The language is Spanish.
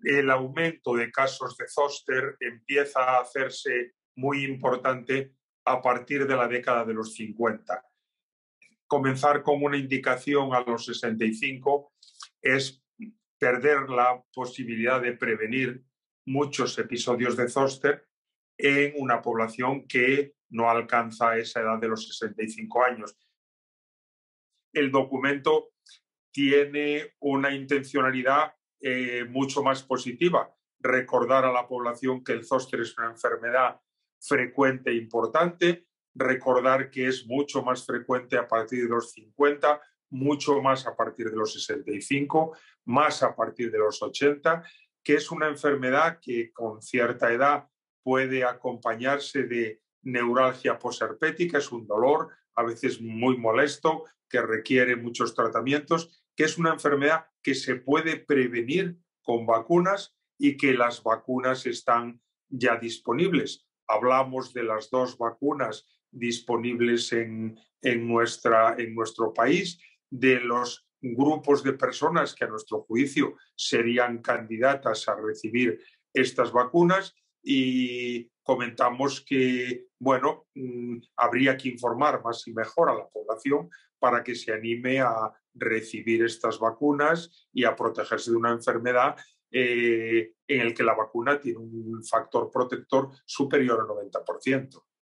el aumento de casos de zóster empieza a hacerse muy importante a partir de la década de los 50. Comenzar con una indicación a los 65 es perder la posibilidad de prevenir muchos episodios de zóster en una población que no alcanza esa edad de los 65 años. El documento tiene una intencionalidad mucho más positiva, recordar a la población que el zóster es una enfermedad frecuente e importante, recordar que es mucho más frecuente a partir de los 50, mucho más a partir de los 65, más a partir de los 80, que es una enfermedad que con cierta edad puede acompañarse de neuralgia posherpética, es un dolor a veces muy molesto que requiere muchos tratamientos, que es una enfermedad que se puede prevenir con vacunas y que las vacunas están ya disponibles. Hablamos de las 2 vacunas disponibles en nuestro país, de los grupos de personas que a nuestro juicio serían candidatas a recibir estas vacunas y comentamos que, bueno, habría que informar más y mejor a la población para que se anime a recibir estas vacunas y a protegerse de una enfermedad en el que la vacuna tiene un factor protector superior al 90%.